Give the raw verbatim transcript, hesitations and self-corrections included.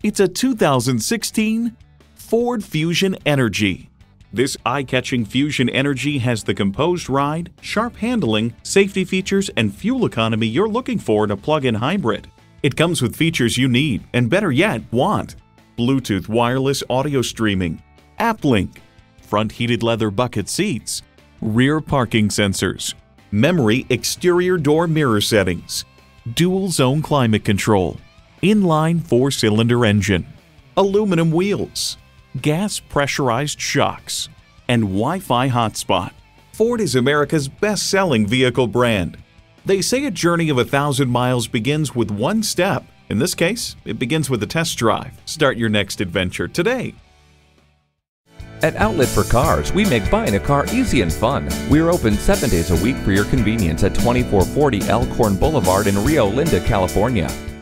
It's a two thousand sixteen Ford Fusion Energi. This eye-catching Fusion Energi has the composed ride, sharp handling, safety features, and fuel economy you're looking for in a plug-in hybrid. It comes with features you need, and better yet, want. Bluetooth wireless audio streaming, App Link, front heated leather bucket seats, rear parking sensors, memory exterior door mirror settings, dual zone climate control, inline four-cylinder engine, aluminum wheels, gas pressurized shocks, and Wi-Fi hotspot. Ford is America's best-selling vehicle brand. They say a journey of a thousand miles begins with one step. In this case, it begins with a test drive. Start your next adventure today. At Outlet for Cars, we make buying a car easy and fun. We're open seven days a week for your convenience at twenty-four forty Elkhorn Boulevard in Rio Linda, California.